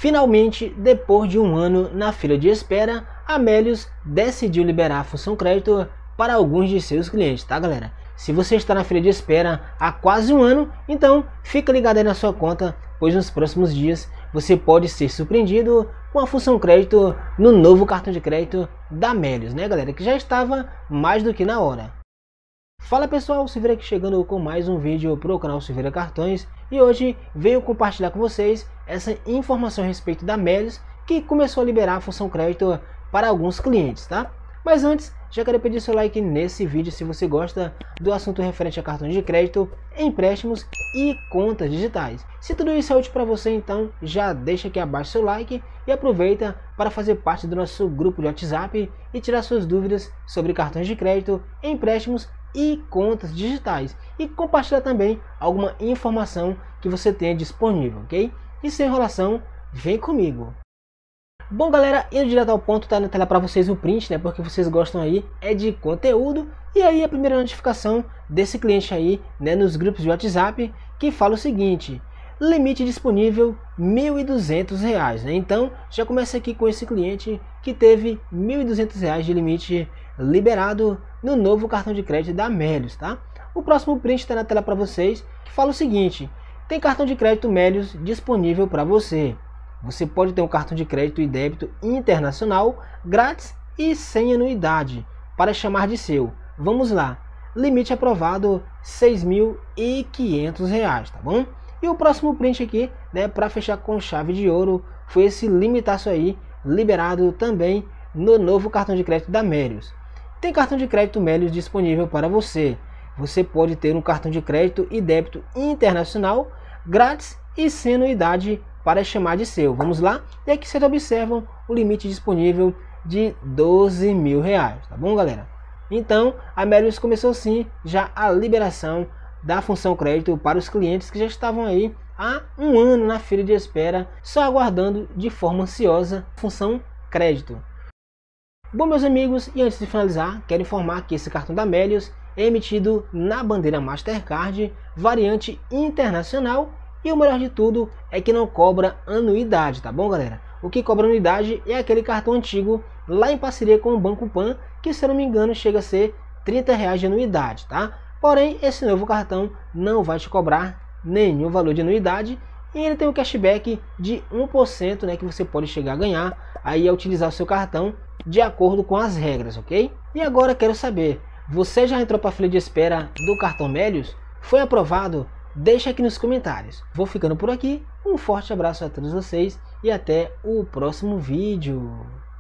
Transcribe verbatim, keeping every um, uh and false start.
Finalmente, depois de um ano na fila de espera, a Melius decidiu liberar a função crédito para alguns de seus clientes, tá galera? Se você está na fila de espera há quase um ano, então fica ligado aí na sua conta, pois nos próximos dias você pode ser surpreendido com a função crédito no novo cartão de crédito da Melius, né galera? Que já estava mais do que na hora. Fala pessoal, Silveira aqui chegando com mais um vídeo para o canal Silveira Cartões, e hoje venho compartilhar com vocês essa informação a respeito da Melius, que começou a liberar a função crédito para alguns clientes, tá? Mas antes, já quero pedir seu like nesse vídeo se você gosta do assunto referente a cartões de crédito, empréstimos e contas digitais. Se tudo isso é útil para você, então já deixa aqui abaixo seu like e aproveita para fazer parte do nosso grupo de WhatsApp e tirar suas dúvidas sobre cartões de crédito, empréstimos e contas digitais, e compartilhar também alguma informação que você tenha disponível, ok? E sem enrolação, vem comigo. Bom galera, indo direto ao ponto, tá na tela para vocês o print, né? Porque vocês gostam aí é de conteúdo. E aí a primeira notificação desse cliente aí, né, nos grupos de WhatsApp, que fala o seguinte: limite disponível mil e duzentos reais, né? Então já começa aqui com esse cliente que teve mil e duzentos reais de limite liberado no novo cartão de crédito da Melius, tá? O próximo print está na tela para vocês, que fala o seguinte: tem cartão de crédito Melius disponível para você. Você pode ter um cartão de crédito e débito internacional grátis e sem anuidade para chamar de seu. Vamos lá, limite aprovado seis mil e quinhentos reais, tá bom? E o próximo print aqui, né, para fechar com chave de ouro, foi esse limitaço aí liberado também no novo cartão de crédito da Melius. Tem cartão de crédito Melius disponível para você. Você pode ter um cartão de crédito e débito internacional grátis e sem anuidade para chamar de seu. Vamos lá? E aqui vocês observam o limite disponível de doze mil reais, tá bom galera? Então a Melius começou sim já a liberação da função crédito para os clientes que já estavam aí há um ano na fila de espera, só aguardando de forma ansiosa a função crédito. Bom meus amigos, e antes de finalizar, quero informar que esse cartão da Melius é emitido na bandeira Mastercard, variante internacional, e o melhor de tudo é que não cobra anuidade, tá bom galera? O que cobra anuidade é aquele cartão antigo lá em parceria com o Banco Pan, que se eu não me engano chega a ser trinta reais de anuidade, tá? Porém, esse novo cartão não vai te cobrar nenhum valor de anuidade, e ele tem um cashback de um por cento, né, que você pode chegar a ganhar aí ao utilizar o seu cartão de acordo com as regras, ok? E agora quero saber, você já entrou para a fila de espera do cartão Melius? Foi aprovado? Deixa aqui nos comentários. Vou ficando por aqui, um forte abraço a todos vocês e até o próximo vídeo.